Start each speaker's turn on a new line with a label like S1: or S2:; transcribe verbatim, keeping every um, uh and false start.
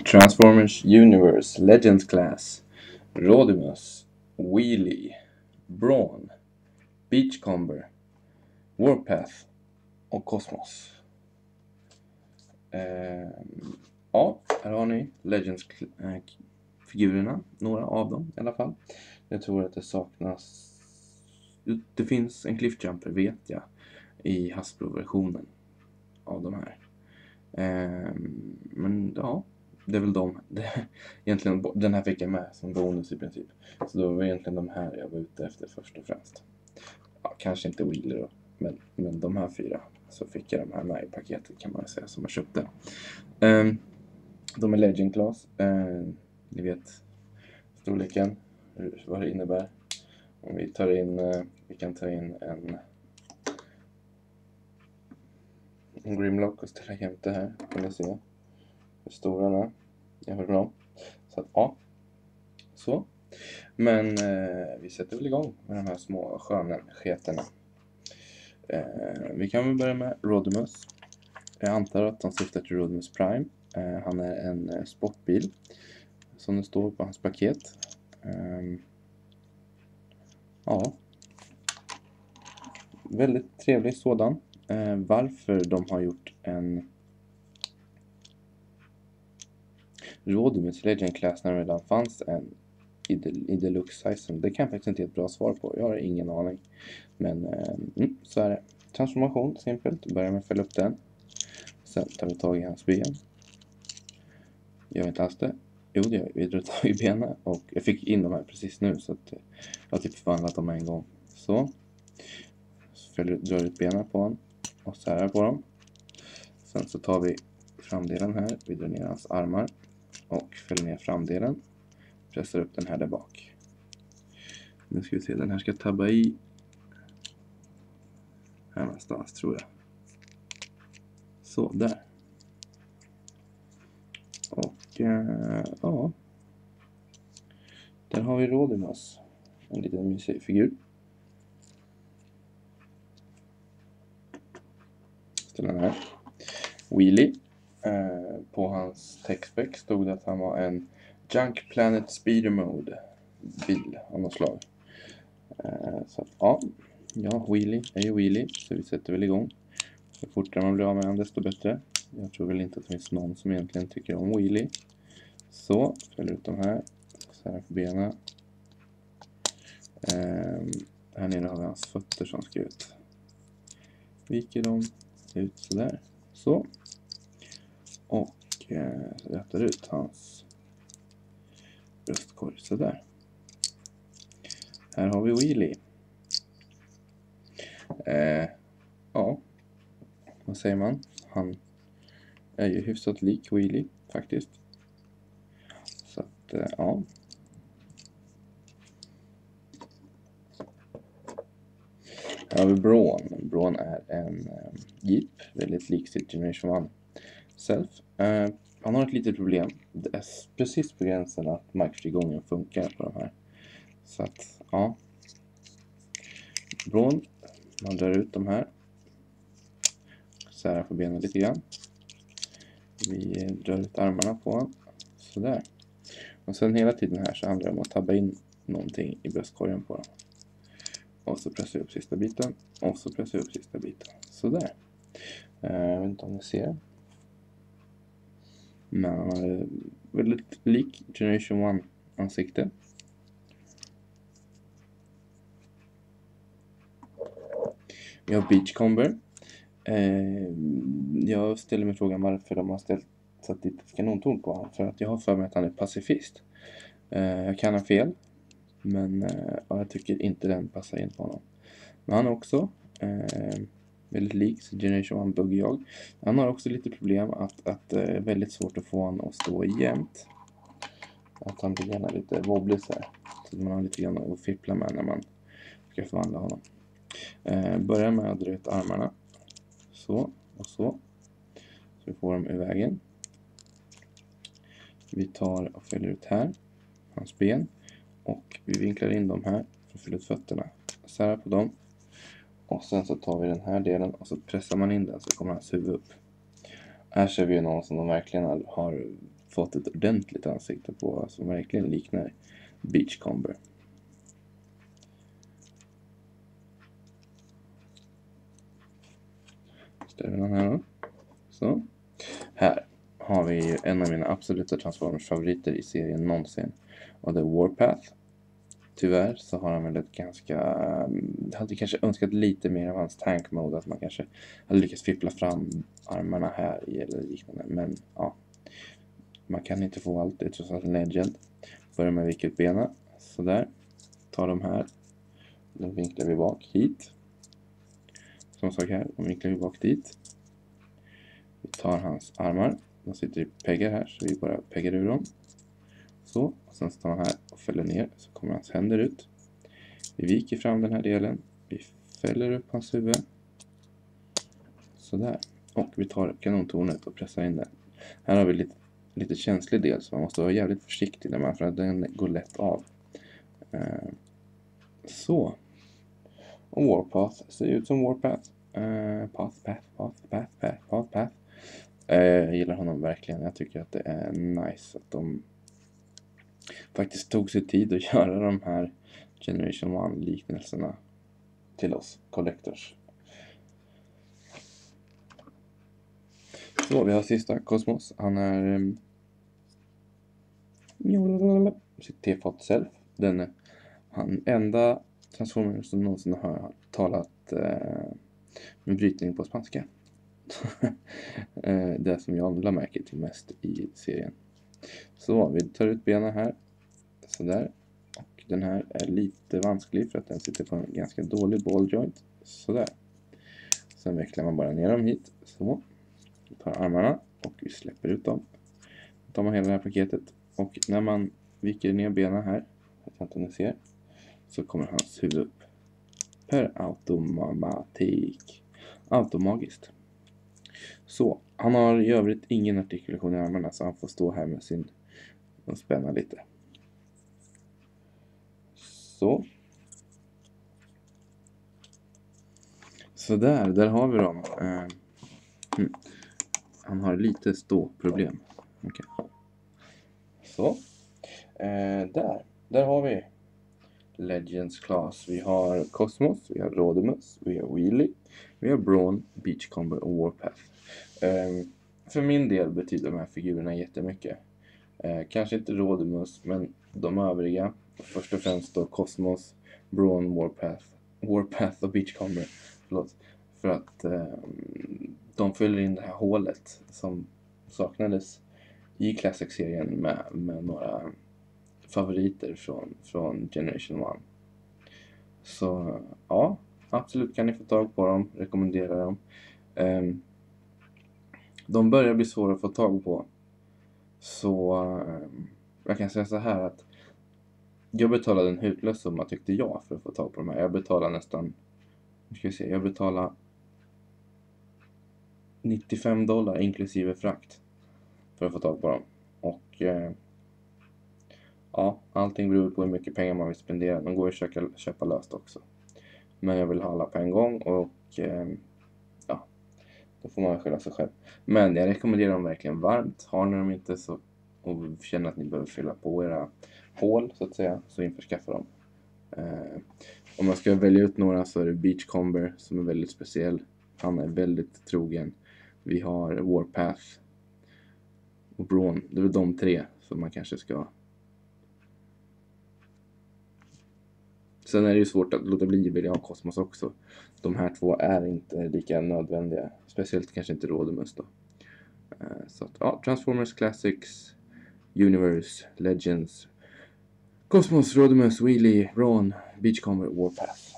S1: Transformers Universe Legends Class, Rodimus, Wheelie, Brawn, Beachcomber, Warpath och Cosmos. Eh, ja, här har ni Legends-figurerna, några av dem i alla fall. Jag tror att det saknas, det finns en Cliffjumper vet jag i Hasbro-versionen av de här. Eh, men ja, det är väl de, det, egentligen den här fick jag med som bonus i princip. Så då var det egentligen de här jag var ute efter först och främst. Ja, kanske inte Wheeler då, men, men de här fyra. Så fick jag de här med i paketet kan man säga som jag köpte. Eh, de är Legend Class. Eh, ni vet storleken, vad det innebär. Om vi tar in, eh, vi kan ta in en, en Grimlock och ställa jämte här. Kan ni se hur stora den är. Jag hör bra. Så att ja, så. Men eh, vi sätter väl igång med de här små sköna sketerna. Eh, vi kan väl börja med Rodimus. Jag antar att han syftar till Rodimus Prime. Eh, han är en eh, sportbil som det står på hans paket. Eh, ja, väldigt trevlig sådan. Eh, varför de har gjort en Rodimus Legend Class när det redan fanns en i, de, i deluxe-sizen, det kan jag faktiskt inte ge ett bra svar på. Jag har ingen aning. Men eh, mm, så är det. Transformation, simpelt. Börjar med att fälla upp den. Sen tar vi tag i hans ben. Gör vi inte alls det? Jo, det gör vi. Vi drar tag i benen. Och jag fick in de här precis nu. Så att jag har typ förvandlat dem en gång. Så. Så drar ut benen på honom. Och så här på dem. Sen så tar vi framdelen här. Vi drar ner hans armar. Och fäller ner framdelen. Pressar upp den här där bak. Nu ska vi se. Den här ska tabba i. Här någonstans tror jag. Så, där. Och äh, ja. Där har vi Rodimus. En liten mysig figur. Ställer den här. Wheelie. Äh, på hans tech-spec stod det att han var en Junk Planet Speeder Mode bil av något slag. Äh, så att, ja. Ja, Wheelie är ju Wheelie. Så vi sätter väl igång. Så fortare man blir av med den desto bättre. Jag tror väl inte att det finns någon som egentligen tycker om Wheelie. Så, fäller ut de här. Så här på benen. Ehm, här nere har vi hans fötter som ska ut. Viker dem ut sådär. Så. Och eh, rättar ut hans bröstkorg sådär. Här har vi Wheelie. Eh, ja. Vad säger man? Han är ju hyfsat lik Wheelie faktiskt. Så att, eh, ja. Här har vi Brawn. Brawn är en eh, jeep, väldigt lik sitt Generation one Self. Eh, han har ett litet problem. Det är precis på gränsen att markfrigången funkar på de här. Så att, ja. Brawn, man drar ut de här. Så här på benen lite grann. Vi drar ut armarna på honom. Sådär. Och sen hela tiden här så handlar det om att tabba in någonting i bröstkorgen på dem. Och så pressar vi upp sista biten. Och så pressar vi upp sista biten. Sådär. Jag vet inte om ni ser. Men han har väldigt lik Generation one ansikte. Vi har Beachcomber. Eh, jag ställer mig frågan varför de har ställt satt dit ett kanontorn på honom. För att jag har för mig att han är pacifist. Eh, jag kan ha fel. Men eh, jag tycker inte den passar in på honom. Men han är också eh, väldigt lik Generation one Buggy jag. Han har också lite problem att, att det är väldigt svårt att få honom att stå jämnt. Att han blir gärna lite wobblig så här. Så man har lite grann att fippla med när man ska förvandla honom. Eh, börjar med att dra ut armarna. Så och så. Så vi får dem i vägen. Vi tar och fäller ut här. Hans ben. Och vi vinklar in dem här för att fylla ut fötterna. Så här på dem. Och sen så tar vi den här delen och så pressar man in den så kommer hans huvud upp. Här ser vi någon som de verkligen har fått ett ordentligt ansikte på som verkligen liknar Beachcomber. Ställer den här då. Så. Här har vi ju en av mina absoluta Transformers-favoriter i serien någonsin. Och det är Warpath. Tyvärr så har han väl ett ganska... Jag hade kanske önskat lite mer av hans tank mode. Att man kanske hade lyckats fippla fram armarna här i eller liknande. Men ja, man kan inte få allt. Det är trots allt en legend. Börjar med vika ut benen. Sådär. Ta de här. Då vinklar vi bak hit. Som sagt här. Då vinklar vi bak dit. Vi tar hans armar. De sitter i peggar här. Så vi bara peggar ur dem. Så. Och sen tar man här och fäller ner. Så kommer hans händer ut. Vi viker fram den här delen. Vi fäller upp hans huvud. Sådär. Och vi tar kanontornet och pressar in den. Här har vi lite, lite känslig del. Så man måste vara jävligt försiktig när man, för att den går lätt av. Uh, så. Och Warpath ser ut som Warpath. Uh, path, path, path, path, path, path, path. Uh, jag gillar honom verkligen. Jag tycker att det är nice att de faktiskt tog sig tid att göra de här Generation ett-liknelserna till oss collectors. Så, vi har sista Cosmos. Han är um, sitt T-fat self. Den är han enda Transformer som någonsin har talat uh, med brytning på spanska. uh, det som jag la märke till mest i serien. Så, vi tar ut benen här. Sådär. Och den här är lite vansklig för att den sitter på en ganska dålig ball joint. Sådär. Sen vecklar man bara ner dem hit. Så. Vi tar armarna och vi släpper ut dem. Då tar man hela det här paketet. Och när man viker ner benen här, jag vet inte om ni ser, så kommer hans huvud upp. Per automatik. Automagiskt. Så. Han har i övrigt ingen artikulation i armarna, så han får stå här med sin och spänna lite. Så. Så där, där har vi dem. Uh, hmm. Han har lite ståproblem. Okay. Så. Uh, där. Där har vi Legends Class. Vi har Cosmos, vi har Rodimus, vi har Wheelie, vi har Brawn, Beachcomber och Warpath. Uh, för min del betyder de här figurerna jättemycket. Uh, kanske inte Rodimus, men de övriga. Först och främst då Cosmos, Brawn, Warpath, Warpath och Beachcomber. Förlåt. För att eh, de fyller in det här hålet som saknades i Classic-serien med, med några favoriter från, från Generation ett. Så ja, absolut kan ni få tag på dem. Rekommenderar dem. Eh, de börjar bli svåra att få tag på. Så eh, jag kan säga så här att jag betalade en hutlös summa tyckte jag för att få tag på de här. Jag betalade nästan, nu ska vi se, jag betalade nittiofem dollar inklusive frakt för att få tag på dem. Och eh, ja, allting beror på hur mycket pengar man vill spendera. De går att köpa, köpa löst också. Men jag vill ha alla på en gång och eh, ja, då får man skylla sig själv. Men jag rekommenderar dem verkligen varmt. Har ni dem inte så och känner att ni behöver fylla på era hål så att säga, så införskaffa dem. Eh, om man ska välja ut några så är det Beachcomber som är väldigt speciell. Han är väldigt trogen. Vi har Warpath och Brawn. Det är väl de tre som man kanske ska. Sen är det ju svårt att låta bli att vilja ha Cosmos också. De här två är inte lika nödvändiga. Speciellt kanske inte Rodimus då. Eh, så att, ja, Transformers Classics, Universe, Legends, Cosmos, Rodimus, Wheelie, Brawn, Beachcomber, Warpath.